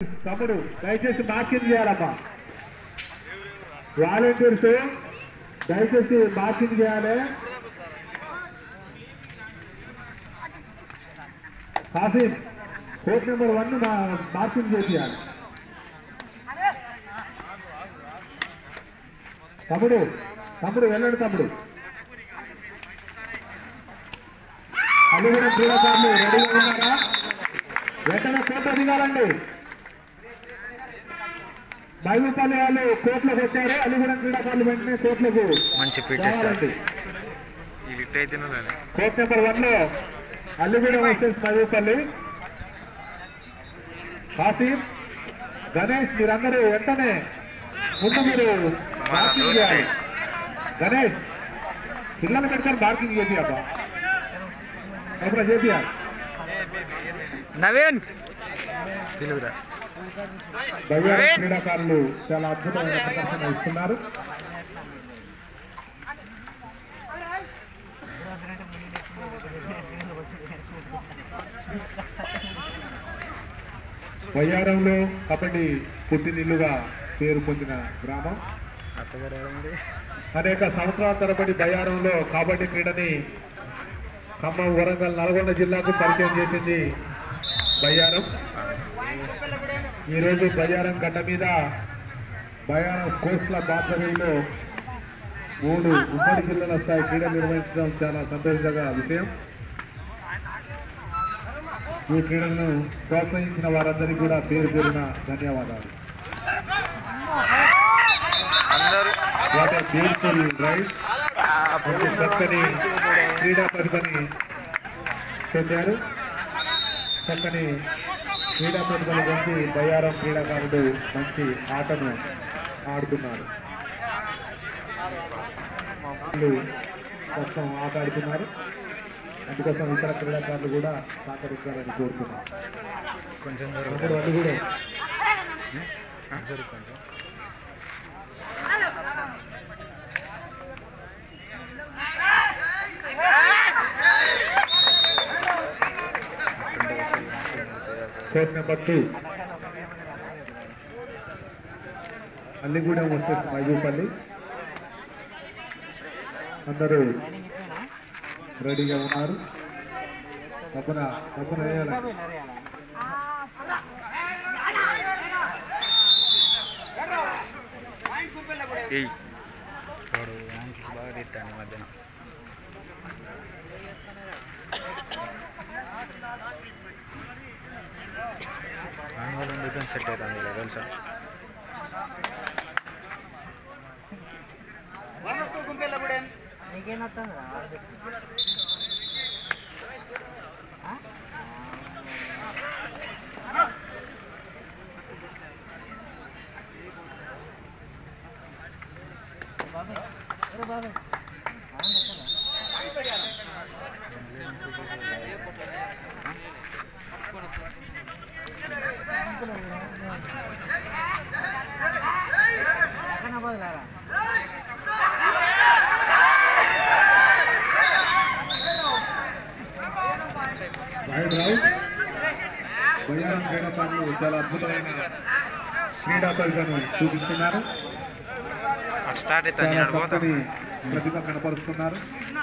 తమ్ముడు దయచేసి మార్కింగ్ చేయాలమ్మా. వాలంటీర్స్ దయచేసి మార్కింగ్ చేయాలి. కాసిం కోర్ట్ నెంబర్ 1 మార్కింగ్ చేయాలి. తమ్ముడు తమ్ముడు వెళ్ళండి. తమ్ముడు అల్లిగూడెం క్రీడాకారులు రెడీగా ఉన్నారా? వెంటనే కోర్టు దిగాలండి. బైబుల్పల్లి వాళ్ళు కోర్టులోకి వచ్చారు. అల్లిగూడెం క్రీడాకారులు వెంటనే కోర్టులకు రావాలండి. కోర్టు నెంబర్ 1లో అల్లిగూడెం వర్సెస్ బైబుల్పల్లి. కాసిం, గణేష్ మీరందరూ వెంటనే ముందు మీరు మార్కింగ్ చేయాలి. గణేష్ పిల్లలు పెట్టుకొని మార్కింగ్ చేసి అబ్బా ఎప్పుడు చేపియాలి. నవీన్ క్రీడాకారులు చాలా అద్భుతమైన ప్రదర్శన ఇస్తున్నారు. బయ్యారంలో కబడ్డీ పుట్టినిల్లుగా పేరు పొందిన గ్రామం. అనేక సంవత్సరాల తరబడి బయ్యారంలో కబడ్డీ క్రీడని ఖమ్మం, వరంగల్, నల్గొండ జిల్లాకు పరిచయం చేసింది బయ్యారం. ఈరోజు బయ్యారం గడ్డ మీద బయ్యారం కోస్ట్ల బాధ్యతల్లో 3 ఉమ్మడి జిల్లాల స్థాయి క్రీడలు నిర్వహించడం చాలా సంతోషంగా విషయం. ఈ క్రీడలను ప్రోత్సహించిన వారందరికీ కూడా పేరు పేరున ధన్యవాదాలు. బ్యూటిఫుల్ రైడ్, చక్కని క్రీడా ప్రతిభని చెందారు. చక్కని క్రీడా ప్రతిభల గురించి బయ్యారం క్రీడాకారులు మంచి ఆటను ఆడుతున్నారు. మొత్తం ఆట ఆడుతున్నారు. అందుకోసం ఇతర క్రీడాకారులు కూడా సహకరించాలని కోరుతున్నారు. కొంచెం అది కూడా court number 2 Alligudem versus Baibulpalli. అందరూ రెడీగా ఉన్నారు. తప్పున వేయాలి. బాగా తిట్టాను మధ్యన. సెట్ అవుతుంది తెలుసా. బయ్యారం క్రీడాకారులు చాలా అద్భుతమైన క్రీడా ప్రతిభను చూపిస్తున్నారు. ప్రతిభ కనపరుస్తున్నారు.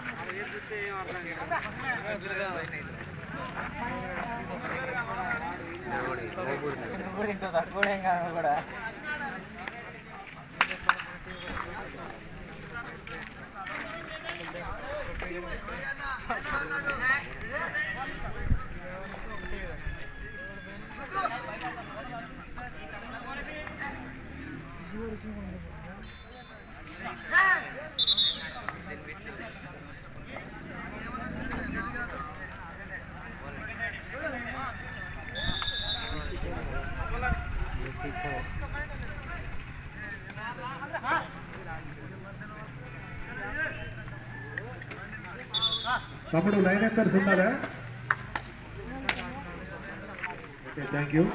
తమ్ముడు లైన్ ఎంకర్స్ ఉన్నారా? Okay, thank you.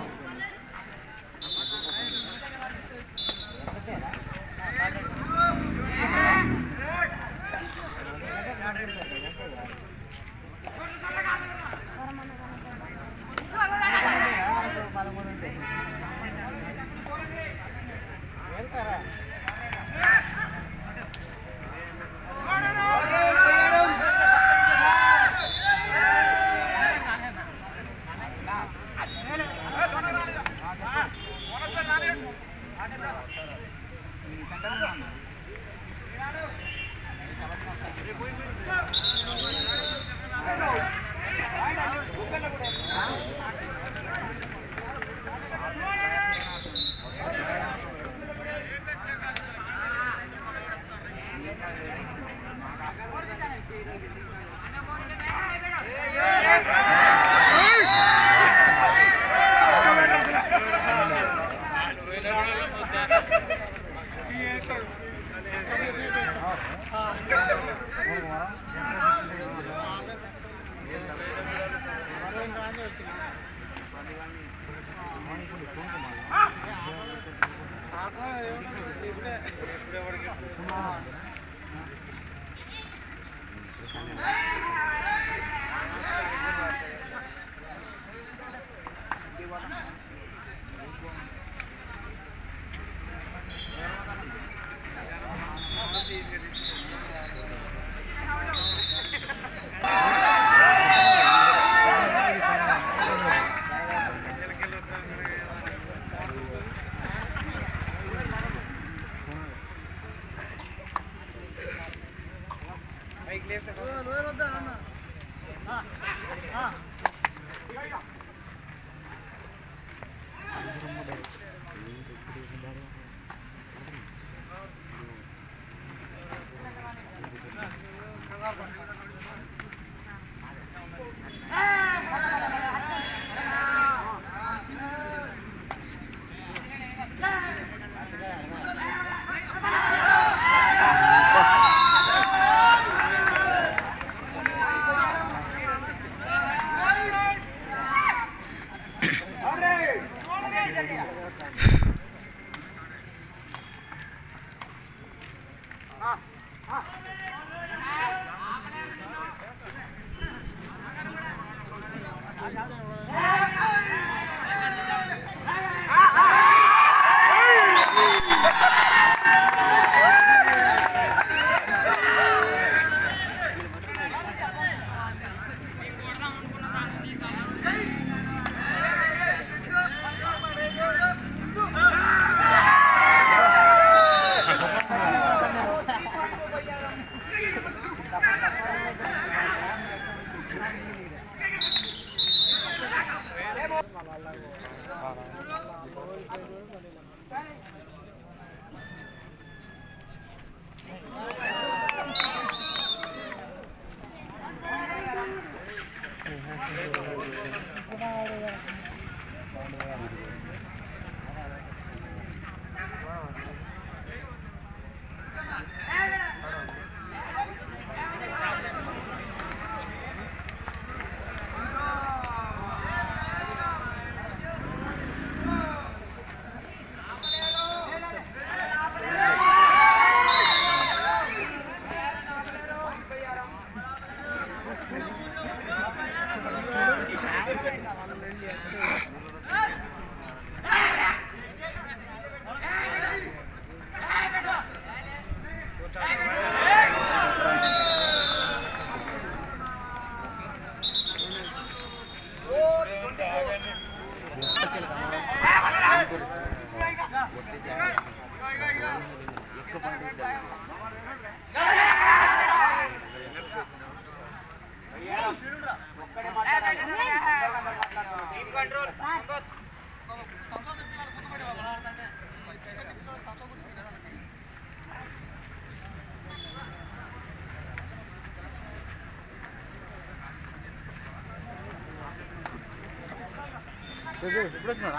ఇప్పుడు వచ్చినారా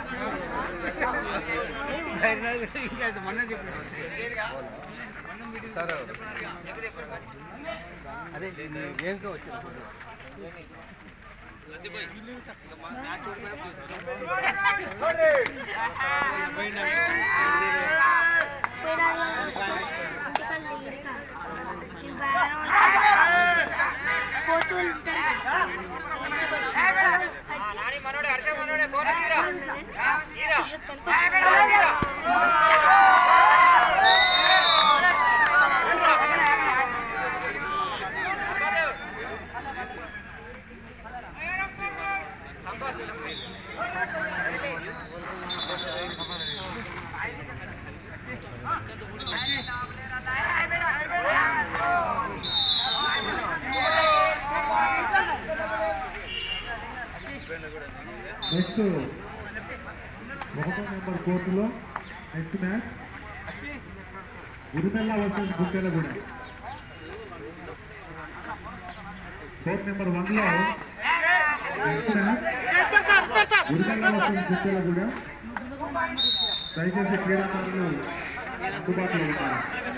మొన్న చెప్పారు అదే ఏంటో వచ్చింది నెక్స్ట్ 1వ నెంబర్ కోర్టులో next match Gurumella versus Guntelagudem. Court number 1లో next match Gurumella versus Guntelagudem. దయచేసి క్రీడాకారులు అందుబాటులో ఉంటారు.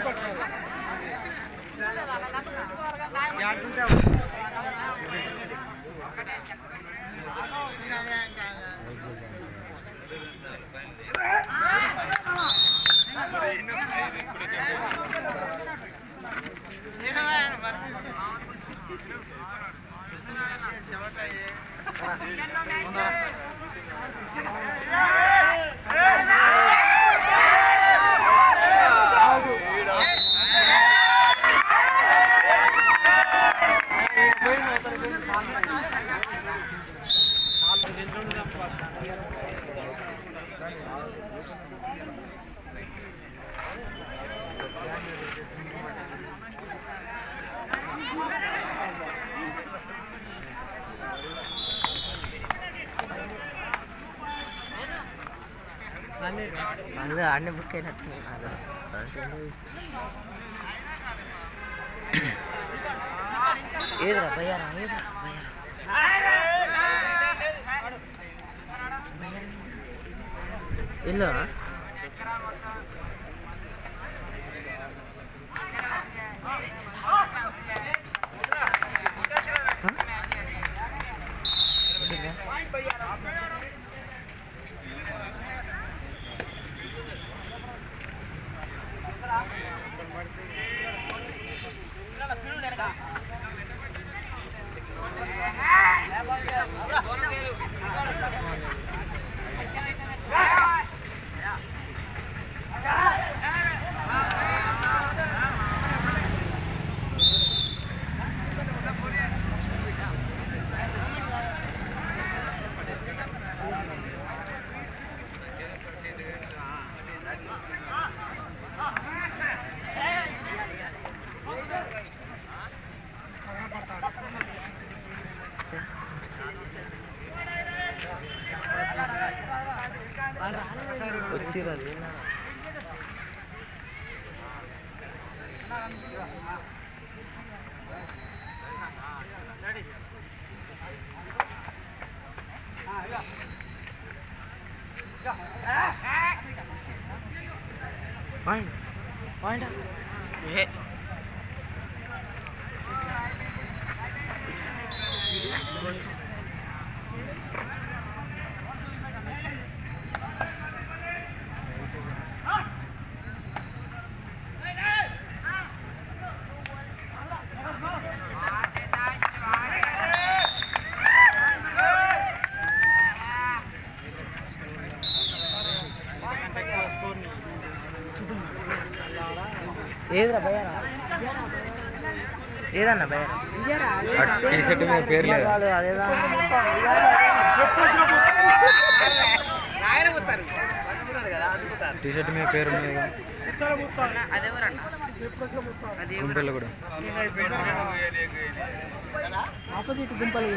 అన్ని బుక్ అయినట్టు ఏదిరా బయ్యారా ఇల్లు వచ్చిరా పాయింట్ పాయింట్ ఏదిరా బయ్యారా ఏదన్నా బయ్యారా టీ షర్ట్ మీద పేరు లేదు అదేదా టీ షర్ట్ మీద పేరు గుంపల్లో కూడా ఆపోజిట్ గుంపలు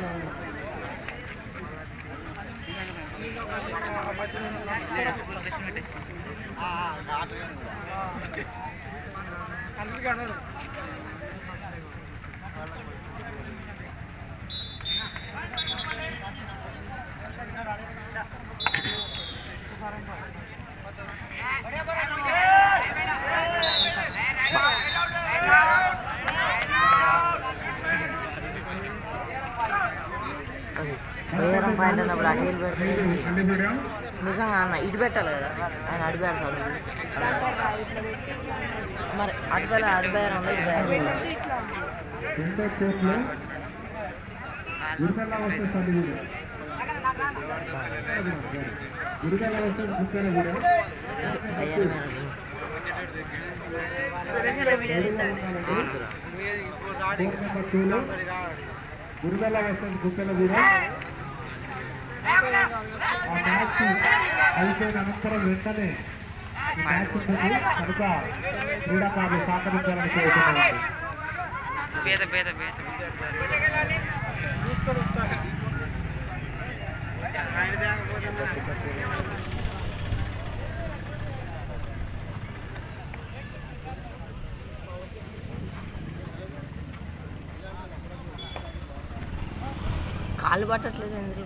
బయ్యారం పాయింట్ అన్నప్పుడు అటు వెళ్ళి పెడతాడు షిండేగూడెం నిజంగా అన్న ఇటు పెట్టాలి కదా ఆయన అటు పెడతాడు మరి అటు బయ్యారంలో ఇటు బయ్యారం రెండో కోర్టులో గురికల్లా వస్తే సందిగూడెం గురికల్లా వస్తే గుంటెలగూడెం కోర్ట్ నెంబర్ 2లో గురికల్లా వస్తే గుంటెలగూడెం ఆ మ్యాచ్ అయిపోయిన అనంతరం వెంటనే ఈ మ్యాచ్ ఉంటుంది కనుక క్రీడాకారులు సహకరించాలని కోరుతున్నామండి. కాళ్ళు పట్టట్లేదు ఎందుకు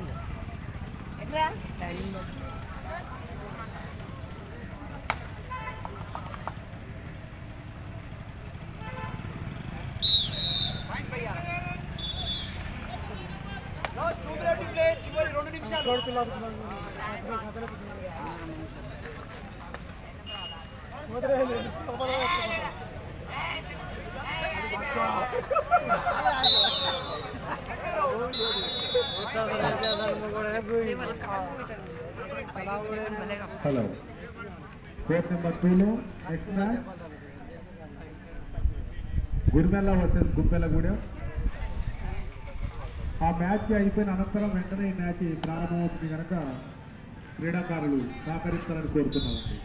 హలో కోర్ట్ నెంబర్ 2లో next match Gurimella versus Gumpellagudem. ఆ మ్యాచ్ అయిపోయిన అనంతరం వెంటనే ఈ మ్యాచ్ ప్రారంభమవుతుంది కనుక క్రీడాకారులు సహకరించాలని కోరుతున్నామండి.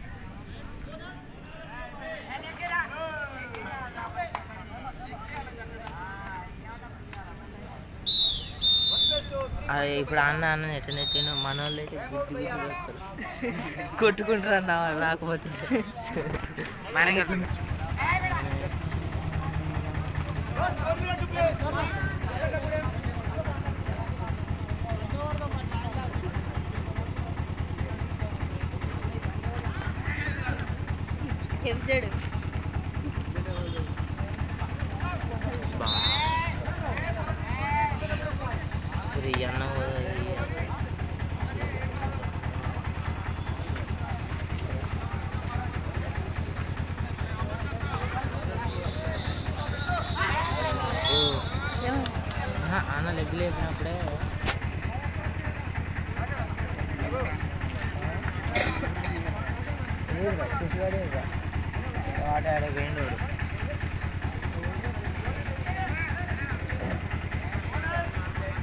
ఇప్పుడు అన్న ఎట్లా నెట్టిన మన వాళ్ళు అయితే గుద్దు కొట్టుకుంటారు అన్న రాకపోతే అన్న అన్న లెగ్ లేపినప్పుడే చూసి వాడే ఆడ వేయండి